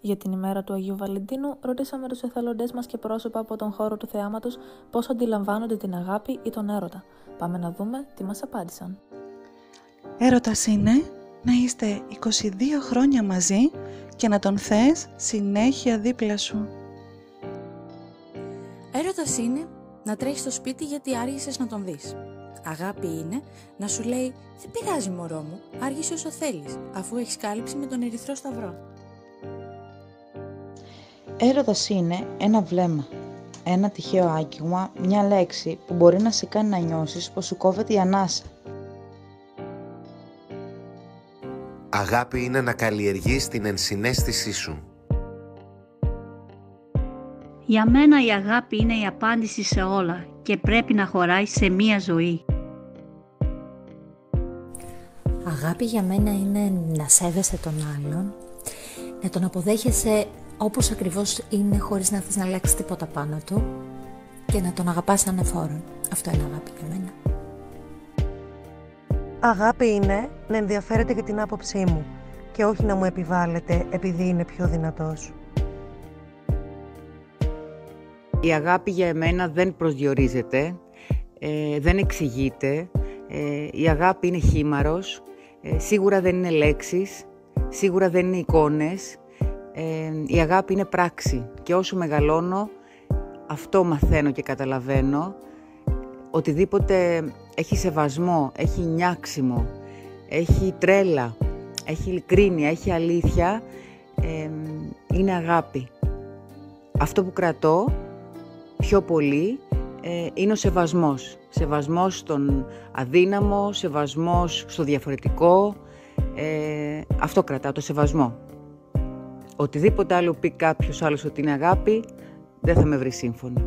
Για την ημέρα του Αγίου Βαλεντίνου, ρωτήσαμε τους εθελοντές μας και πρόσωπα από τον χώρο του θεάματος πώς αντιλαμβάνονται την αγάπη ή τον έρωτα. Πάμε να δούμε τι μας απάντησαν. Έρωτας είναι να είστε 22 χρόνια μαζί και να τον θες συνέχεια δίπλα σου. Έρωτας είναι να τρέχεις στο σπίτι γιατί άργησες να τον δεις. Αγάπη είναι να σου λέει «Δεν πειράζει μωρό μου, άργησε όσο θέλεις, αφού έχεις κάλυψη με τον Ερυθρό Σταυρό». Έρωτας είναι ένα βλέμμα, ένα τυχαίο άγγιγμα, μια λέξη που μπορεί να σε κάνει να νιώσεις πως σου κόβεται η ανάσα. Αγάπη είναι να καλλιεργείς την ενσυναίσθησή σου. Για μένα η αγάπη είναι η απάντηση σε όλα και πρέπει να χωράει σε μία ζωή. Αγάπη για μένα είναι να σέβεσαι τον άλλον, να τον αποδέχεσαι όπως ακριβώς είναι χωρίς να θες να αλλάξεις τίποτα πάνω του και να τον αγαπάς ανεφόρον. Αυτό είναι αγάπη για μένα. Αγάπη είναι να ενδιαφέρεται για την άποψή μου και όχι να μου επιβάλλεται επειδή είναι πιο δυνατός. Η αγάπη για εμένα δεν προσδιορίζεται, δεν εξηγείται. Η αγάπη είναι χήμαρος, σίγουρα δεν είναι λέξεις, σίγουρα δεν είναι εικόνες. Η αγάπη είναι πράξη και όσο μεγαλώνω αυτό μαθαίνω και καταλαβαίνω. Οτιδήποτε έχει σεβασμό, έχει νιάξιμο, έχει τρέλα, έχει ειλικρίνεια, έχει αλήθεια, είναι αγάπη. Αυτό που κρατώ πιο πολύ είναι ο σεβασμός. Σεβασμός στον αδύναμο, σεβασμός στο διαφορετικό. Αυτό κρατάω, το σεβασμό. Οτιδήποτε άλλο πει κάποιος άλλος ότι είναι αγάπη, δεν θα με βρει σύμφωνη.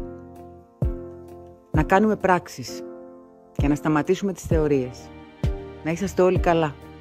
Να κάνουμε πράξεις και να σταματήσουμε τις θεωρίες. Να είσαστε όλοι καλά.